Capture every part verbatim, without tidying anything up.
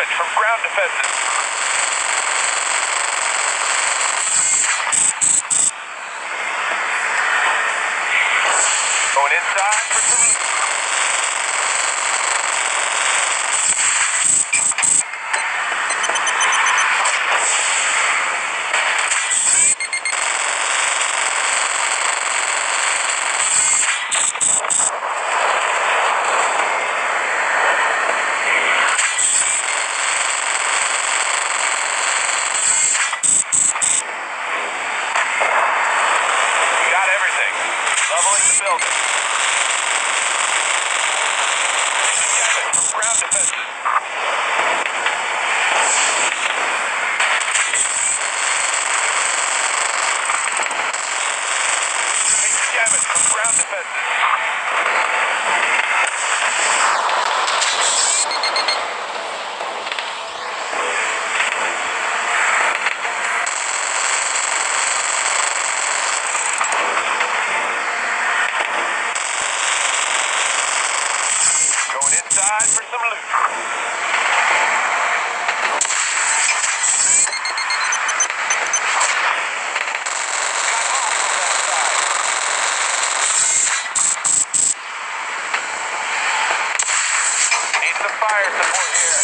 damage from ground defenses. Going inside for some loot. Leveling the building. Damage from ground defenses. Taking damage from ground defenses. Inside for some loot. Got hostiles outside. Need some fire support here.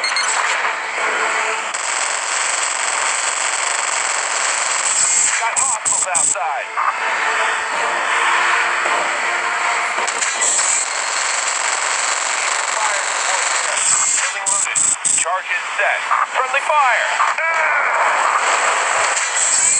Got hostiles outside. Charge is set. Friendly fire!